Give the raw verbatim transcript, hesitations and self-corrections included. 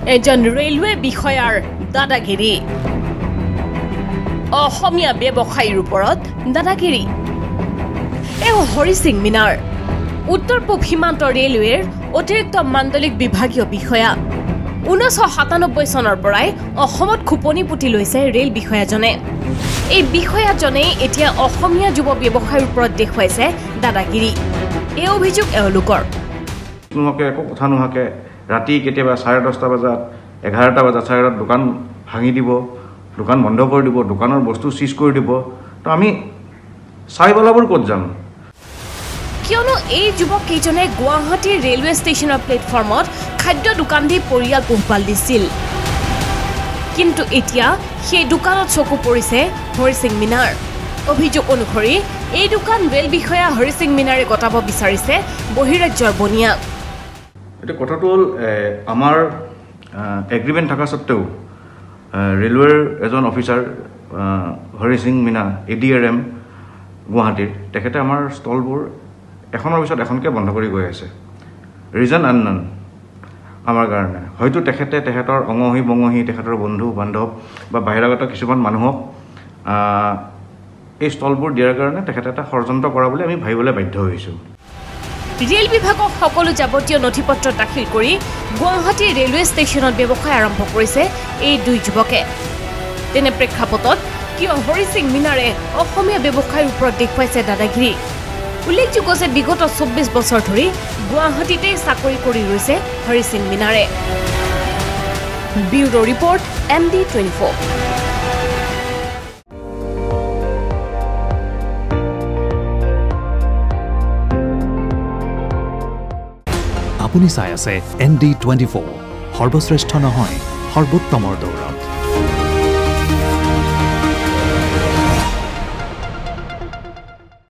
এজন ৰেলৱে বিষয়াৰ দাদাগিৰি অসমীয়া ব্যৱসায়ীৰ ওপৰত দাদাগিৰি এই হৰি সিং মিনাৰ উত্তৰ পূব সীমান্ত ৰেলৱেৰ অতিৰিক্ত মাণ্ডলিক বিভাগীয় বিষয়া ঊনৈশ সাতানব্বৈ চনৰ পৰাই অসমত খুপনি পুতি লৈছে ৰেল বিষয়াজনে এই বিষয়াজনে এতিয়া অসমীয়া যুৱ ব্যৱসায়ীৰ ওপৰত দেখুৱাইছে দাদাগিৰি এই অভিযোগ এওঁলোকৰ তোমাকে একো কথা নোহাকে ৰাতি কেতিয়াবা চাৰে দহটা বজাত এঘাৰটা বজাত চাৰে দোকান ভাঙি দিব দোকান বন্ধ কৰি দিব দোকানৰ বস্তু চিজ কৰি দিব তো আমি চাই বলাবোৰ ক'ত যাম কিয়নো এই যুৱক কেইজনে গুৱাহাটীৰ ৰেলৱে ষ্টেচনৰ প্লেটফৰ্মত খাদ্য দোকান দি পৰিয়াল পোহপাল দিছিল কিন্তু এতিয়া সেই দোকানত চকু পৰিছে হৰি সিং মিনাৰ অভিযোগ অনুসৰি এই দোকান ৰেল বিষয়া হৰি সিং মিনাৰে কটাব বিচাৰিছে বহিৰাজ্যৰ বনিয়া এটা কথাটো হ'ল আমাৰ এগ্ৰিমেণ্ট থকা সত্ত্বেও ৰেলৱেৰ এজন officer Hari Singh Meena A D R M গুৱাহাটীৰ তেখেতে আমাৰ ষ্টলবোৰ এখনৰ পিছত এখনকৈ বন্ধ কৰি গৈ আছে ৰিজন আননন আমাৰ কাৰণে হয়তো তেখেতে তেখেতৰ অঙহী বঙহী তেখেতৰ বন্ধু বান্ধৱ বা বাহিৰাগত কিছুমান মানুহক এই ষ্টলবোৰ দিয়াৰ কাৰণে তেখেতে এটা ষড়যন্ত্ৰ কৰা বুলি আমি ভাবিবলৈ বাধ্য হৈছোঁ ৰেল বিভাগক সকলো যাৱতীয় নথিপত্ৰ দাখিল কৰি গুৱাহাটী ৰেলৱে ষ্টেচনত ব্যৱসায় আৰম্ভ কৰিছে এই দুই যুৱকে তেনে প্ৰেক্ষাপটত কিয় হৰি সিং মিনাৰে অসমীয়া ব্যৱসায়ীৰ ওপৰত দেখুৱাইছে দাদাগিৰি উল্লেখযোগ্য যে বিগত চৌব্বিছ বছৰ ধৰি গুৱাহাটীতে চাকৰি কৰি ৰৈছে হৰি সিং মিনাৰে bureau report M D twenty four আপুনি চাই আছে এন ডি টুৱেণ্টি ফ'ৰ সৰ্বশ্ৰেষ্ঠ নহয় সৰ্বোত্তমৰ দৌৰ